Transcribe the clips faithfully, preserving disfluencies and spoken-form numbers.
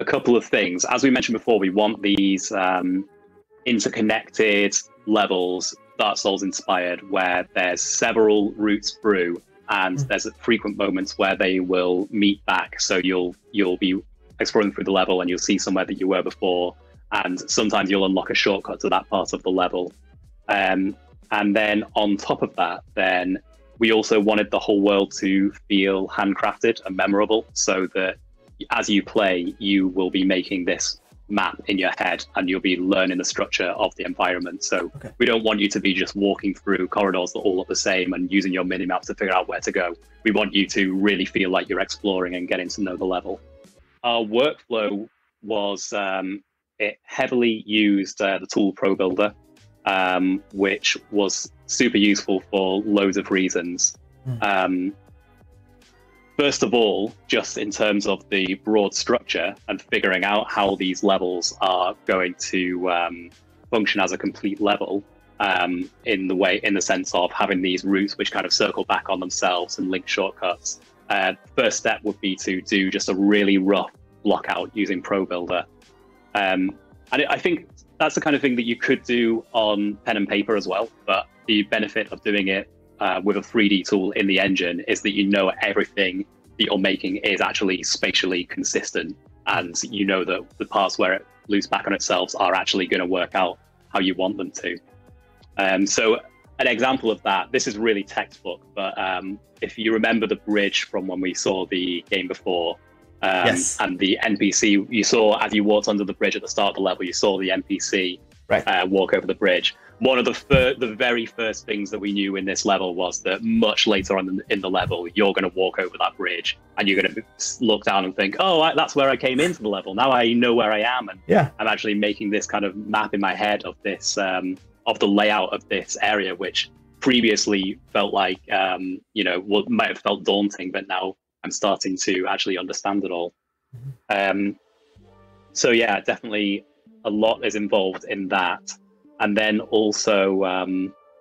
a couple of things. As we mentioned before, we want these um, interconnected levels, Dark Souls inspired, where there's several routes through, and mm. there's frequent moments where they will meet back. So you'll you'll be exploring through the level, and you'll see somewhere that you were before, and sometimes you'll unlock a shortcut to that part of the level. Um, and then on top of that, then we also wanted the whole world to feel handcrafted and memorable, so that as you play, you will be making this map in your head and you'll be learning the structure of the environment. So okay. we don't want you to be just walking through corridors that all look the same and using your mini map to figure out where to go. We want you to really feel like you're exploring and getting to know the level. Our workflow was, um, it heavily used uh, the tool ProBuilder, um, which was super useful for loads of reasons. Mm. Um, First of all, just in terms of the broad structure and figuring out how these levels are going to um, function as a complete level, um, in the way, in the sense of having these routes which kind of circle back on themselves and link shortcuts. Uh, first step would be to do just a really rough block out using ProBuilder. Um, and I think that's the kind of thing that you could do on pen and paper as well, but the benefit of doing it Uh, with a three D tool in the engine is that you know everything that you're making is actually spatially consistent, and you know that the parts where it loops back on itself are actually going to work out how you want them to. Um, so an example of that, this is really textbook, but um, if you remember the bridge from when we saw the game before, um, yes. and the N P C you saw as you walked under the bridge at the start of the level, you saw the N P C right. uh, walk over the bridge. One of the fir the very first things that we knew in this level was that much later on in the, in the level, you're going to walk over that bridge and you're going to look down and think, oh, I, that's where I came into the level. Now I know where I am. And yeah. I'm actually making this kind of map in my head of this, um, of the layout of this area, which previously felt like, um, you know, what might have felt daunting, but now I'm starting to actually understand it all. Mm-hmm. um, so yeah, definitely a lot is involved in that. And then also um,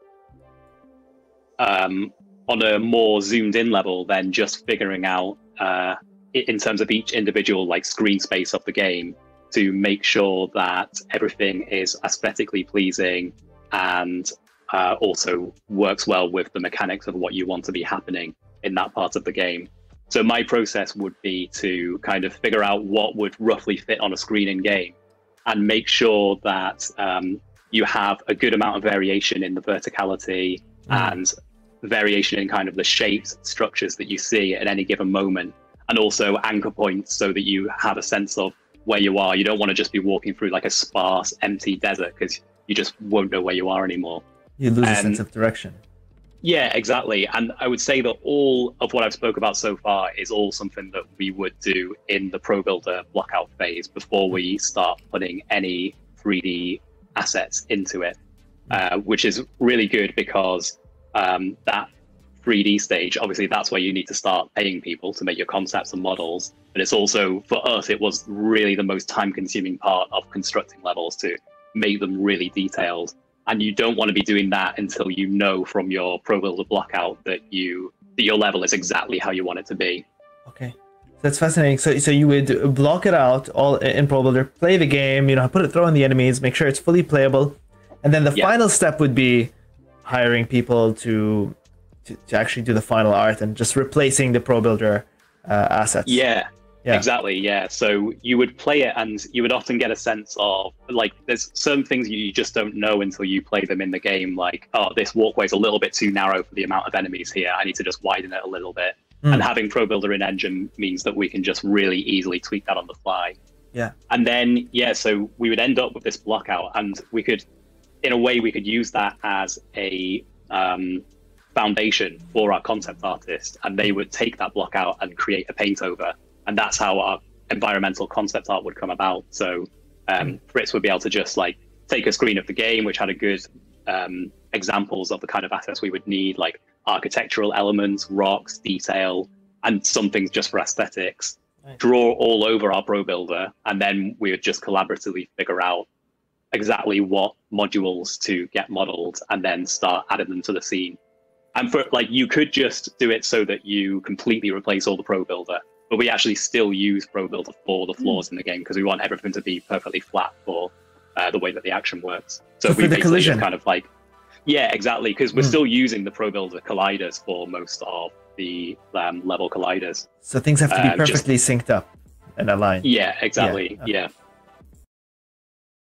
um, on a more zoomed in level, then just figuring out uh, in terms of each individual like screen space of the game to make sure that everything is aesthetically pleasing and uh, also works well with the mechanics of what you want to be happening in that part of the game. So my process would be to kind of figure out what would roughly fit on a screen in game and make sure that um, you have a good amount of variation in the verticality mm. and variation in kind of the shapes, structures that you see at any given moment, and also anchor points so that you have a sense of where you are. You don't want to just be walking through like a sparse, empty desert because you just won't know where you are anymore. You lose um, a sense of direction. Yeah, exactly. And I would say that all of what I've spoke about so far is all something that we would do in the ProBuilder blockout phase before we start putting any three D assets into it, uh, which is really good because um, that three D stage, obviously that's where you need to start paying people to make your concepts and models. But it's also, for us, it was really the most time consuming part of constructing levels to make them really detailed. And you don't want to be doing that until you know from your ProBuilder blockout that you that your level is exactly how you want it to be. Okay. That's fascinating. So, so you would block it out all in ProBuilder, play the game, you know, put it, throw in the enemies, make sure it's fully playable, and then the yeah. final step would be hiring people to, to to actually do the final art and just replacing the ProBuilder uh, assets. Yeah, yeah, exactly. Yeah. So you would play it, and you would often get a sense of like there's certain things you just don't know until you play them in the game. Like, oh, this walkway is a little bit too narrow for the amount of enemies here. I need to just widen it a little bit. Mm. And having ProBuilder in engine means that we can just really easily tweak that on the fly. Yeah. And then, yeah, so we would end up with this blockout, and we could, in a way, we could use that as a um, foundation for our concept artist, and they would take that block out and create a paint over. And that's how our environmental concept art would come about. So um, mm. Fritz would be able to just like take a screen of the game, which had a good um, examples of the kind of assets we would need, like architectural elements, rocks, detail, and some things just for aesthetics, nice. Draw all over our ProBuilder, and then we would just collaboratively figure out exactly what modules to get modeled and then start adding them to the scene. And for like, you could just do it so that you completely replace all the ProBuilder, but we actually still use ProBuilder for the floors mm. in the game because we want everything to be perfectly flat for uh, the way that the action works. So, so we for the basically collision. kind of like, yeah, exactly, because we're mm. still using the ProBuilder colliders for most of the um, level colliders. So things have to be um, perfectly just, synced up and aligned. Yeah, exactly. Yeah. Okay. Yeah.